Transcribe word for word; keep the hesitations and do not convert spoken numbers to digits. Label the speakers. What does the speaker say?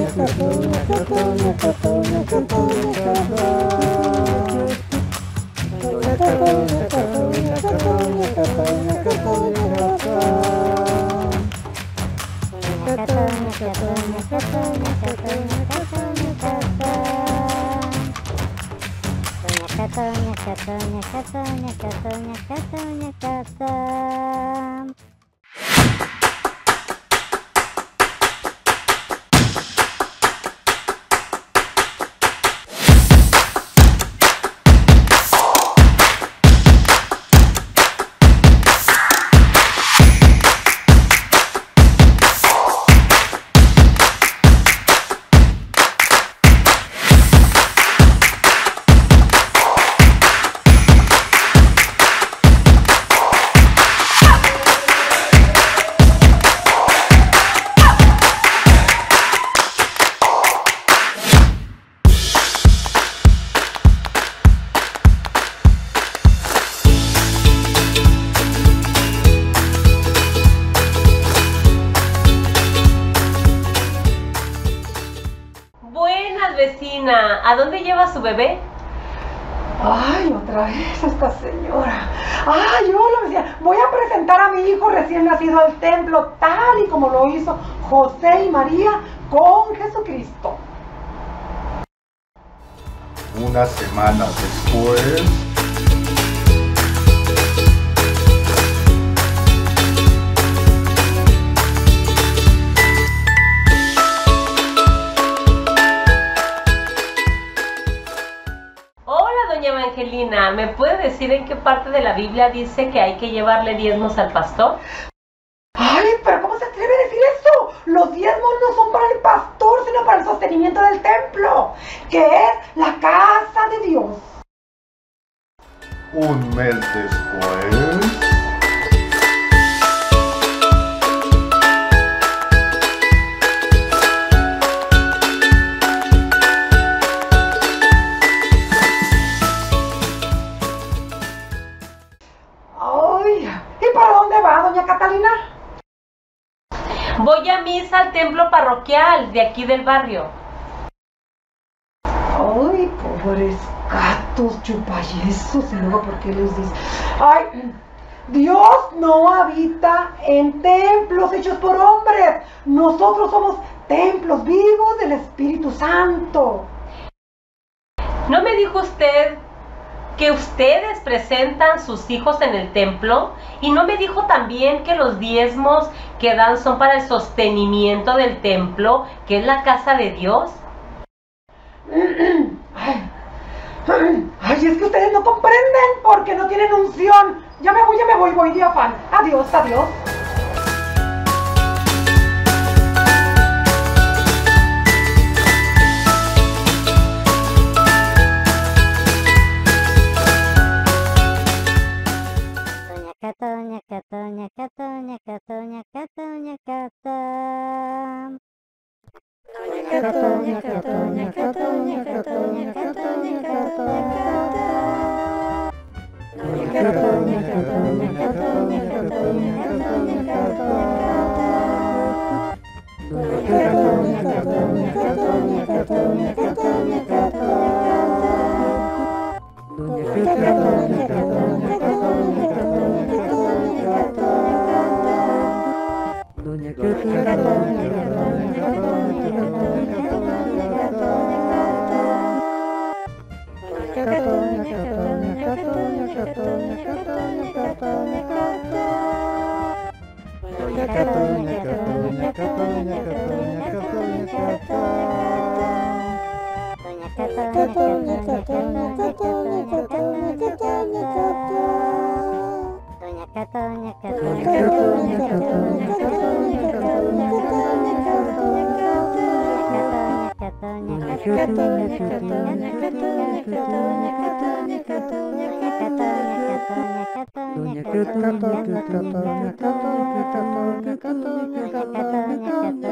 Speaker 1: Vecina, ¿a dónde lleva su bebé?
Speaker 2: Ay, otra vez esta señora. Ay, hola vecina. Voy a presentar a mi hijo recién nacido al templo, tal y como lo hizo José y María con Jesucristo.
Speaker 3: Una semana después...
Speaker 1: Evangelina, ¿me puede decir en qué parte de la Biblia dice que hay que llevarle diezmos al pastor?
Speaker 2: Ay, pero ¿cómo se atreve a decir eso? Los diezmos no son para el pastor, sino para el sostenimiento del templo, que es la casa de Dios.
Speaker 3: Un mes después...
Speaker 2: ¿Y para dónde va, doña Catalina?
Speaker 1: Voy a misa al templo parroquial de aquí del barrio.
Speaker 2: Ay, pobres gatos chupayesos. Y luego, ¿por qué les dice? Ay, Dios no habita en templos hechos por hombres. Nosotros somos templos vivos del Espíritu Santo.
Speaker 1: ¿No me dijo usted que ustedes presentan sus hijos en el templo? ¿Y no me dijo también que los diezmos que dan son para el sostenimiento del templo, que es la casa de Dios?
Speaker 2: Ay, ay, es que ustedes no comprenden porque no tienen unción. Ya me voy, ya me voy, voy de afán. Adiós, adiós.
Speaker 4: Doña Cata, doña Cata, doña Cata, doña Cata, doña Cata. Doña Cata, doña Cata, doña Cata, doña Cata, doña Cata, doña Cata. Doña Cata, doña Cata, doña Cata, doña Cata, doña Cata, doña Cata. Doña Cata, doña Cata, doña Cata, doña Cata, doña Cata, doña Cata. Doña Cata, doña Cata, doña Cata, doña Cata, doña Cata, doña Cata. Doña Cata. Doña Cata,